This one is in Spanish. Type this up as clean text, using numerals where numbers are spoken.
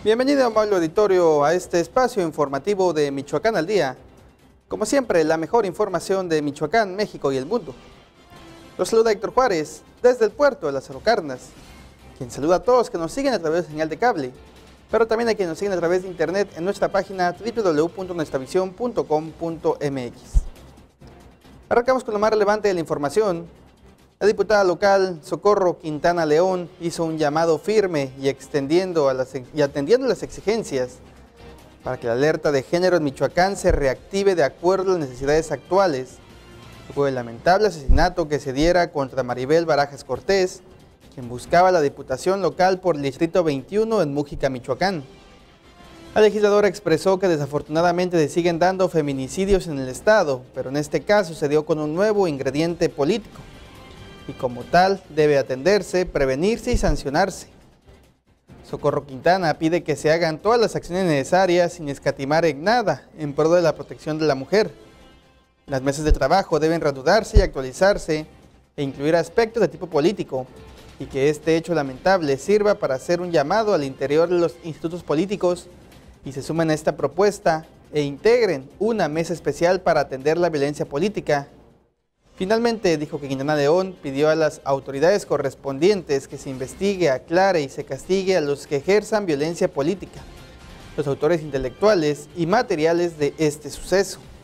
Bienvenido, amable auditorio, a este espacio informativo de Michoacán al Día. Como siempre, la mejor información de Michoacán, México y el mundo. Los saluda Héctor Juárez, desde el puerto de Lázaro Cárdenas, quien saluda a todos que nos siguen a través de señal de cable, pero también a quienes nos siguen a través de internet en nuestra página www.nuestravision.com.mx. Arrancamos con lo más relevante de la información. La diputada local Socorro Quintana León hizo un llamado firme y atendiendo las exigencias para que la alerta de género en Michoacán se reactive de acuerdo a las necesidades actuales. Fue el lamentable asesinato que se diera contra Maribel Barajas Cortés, quien buscaba la diputación local por el Distrito 21 en Mújica, Michoacán. La legisladora expresó que desafortunadamente se siguen dando feminicidios en el estado, pero en este caso se dio con un nuevo ingrediente político, y como tal debe atenderse, prevenirse y sancionarse. Socorro Quintana pide que se hagan todas las acciones necesarias sin escatimar en nada en pro de la protección de la mujer. Las mesas de trabajo deben reanudarse y actualizarse e incluir aspectos de tipo político, y que este hecho lamentable sirva para hacer un llamado al interior de los institutos políticos y se sumen a esta propuesta e integren una mesa especial para atender la violencia política. Finalmente, dijo que Quintana León pidió a las autoridades correspondientes que se investigue, aclare y se castigue a los que ejerzan violencia política, los autores intelectuales y materiales de este suceso.